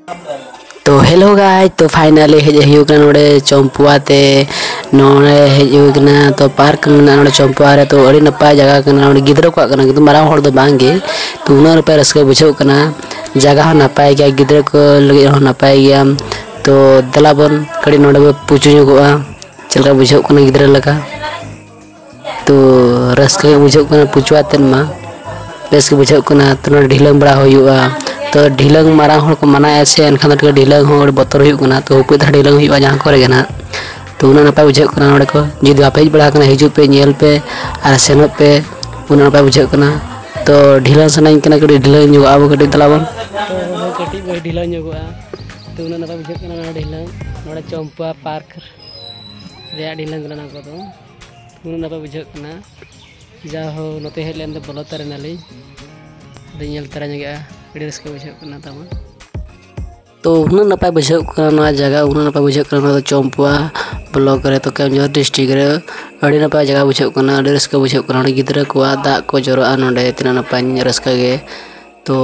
तो hello guys, तो finally हेज हुई नोड़े चंपुआ ते नोड़े हेज हुई तो पार्क में चंपुआ रे तो अड़ी नपाय जगह कना नोड़े गिद्रा को कना किंतु मारांग हर दो बांगे तो उना रुपए रस्का बुझाव कना जगह नपाय गया गिद्रा को लगे नपाय गया तो दलाबन कड़ी नोड़े पुचू जोगोआ चलका बुझाव कना गिद्रा लगा तो रस्का बुझाव कना पुचुआ तेन मा बेस के बुझाव कना तो नोड़े ढिलंग बड़ा होयुआ तो ढिलंग मारांग हर को मना ऐसे एनखान तो ढिलंग हर बतर हुई तो हुपे धा ढिलंग हुई जहाँ करे गना तो उना नपाय बुझाव कना नोड़े को जुदी बापे हेज बड़ा कना हिजु पे नेल पे आर सेनो पे उना नपाय बुझाव कना तो ढिलंग सनाई कना कड़ी ढिलंग जोगा अब कड़ी तलाबन तो कटी बे ढिलंग जोगा तो उना नपाय बुझाव कना ढिलंग नोड़े चंपुआ पार्क रे ढिलंग कना को तो उना नपाय बुझाव कना जाहो नते हेज लेन दे बोलो तारे नाली दियल तारा जगह अड़ी रस्का बुझाव कना तामा तो उना नपाय बुझाव कना जगह उना नपाय बुझाव कना तो चंपुआ ब्लॉक रे तो केमझोर डिस्ट्रिक्ट रे अड़ी नपाय जगह बुझाव कना अड़ी रस्का बुझाव कना गिद्रा को दा को जरोआ नोडे तना नपाय रस्का गे तो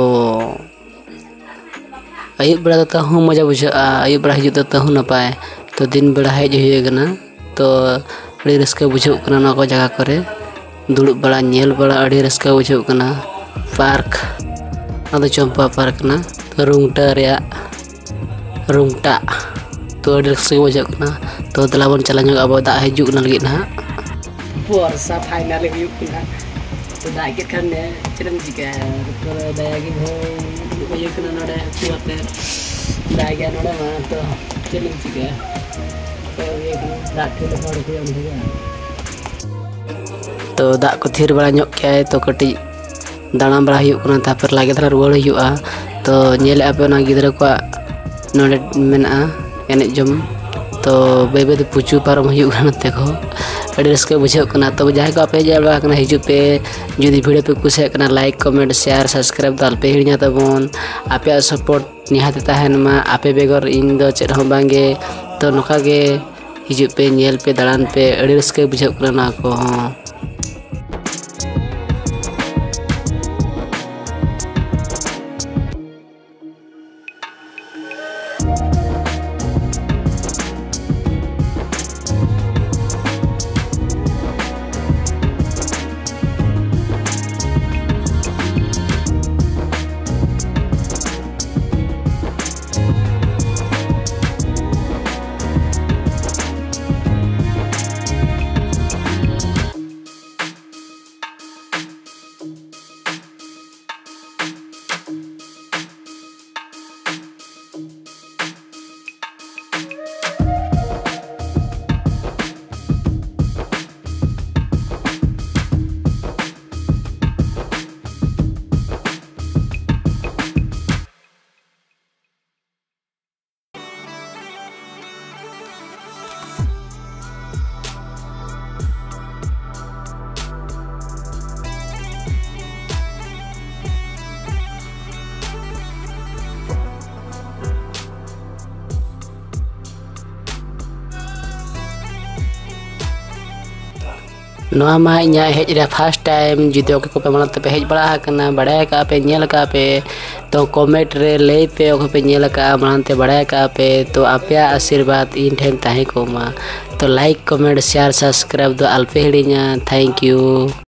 आयुब बेड़ा तो हूँ मजा बुझा आयुब बेड़ा हिजु तो हूँ नपाय तो दिन बेड़ा हेज हुई कना तो अड़ी रस्का बुझाव कना ना को जगह करे दुड़ुब बड़ा नेल बड़ा अड़ी रस्का बुझाव कना पार्क अदो चंपा पार्क ना तो रुंगटा तो अड़ी रस्का बुझाव कना तो दलाबन चला जोग अब दा हिजु कना लगी ना वर्षा फाइनल हुई कना तो दा के खाने चरम चिका तो दाया के भो ये कना नोडे चुआते दा के नोडे मा तो चरम चिका तो ये दा के नोडे को हम तो दा को थिर बड़ा ñok के तो कटी दाना बड़ा हुई तापर लागे धरा रुआड़ हुआ तो नेल आपे ना गिद्रा को नोडे मेना एने जम तो बेबे तो पुचू पारम हुई नते को अड़ी रस्का बुझाव कना तो जहाँ को आपे जाबा कना हिजु पे जुदी वीडियो पे कुछ कना लाइक कमेंट शेयर सब्सक्राइब तो अल्पे हिड़िया तबन आपे सपोर्ट निहाते ताहेन मा आपे बेगर इन दो चेद हम बांगे तो नोका गे हिजु पे नेल पे दाड़ान पे अड़ी रस्का बुझाव कना ना को नोआ मा इन्या हेज रे फर्स्ट टाइम जुदी ओके को पे मानते पे हेज बड़ा कना बड़ा का पे नेल का पे तो कमेंट रे ले पे ओके पे नेल का मानते बड़ा का पे तो आपे आशीर्वाद इन ठेन ताहे को मा तो लाइक कमेंट शेयर सब्सक्राइब दो अल्पे हिड़िया थैंक यू।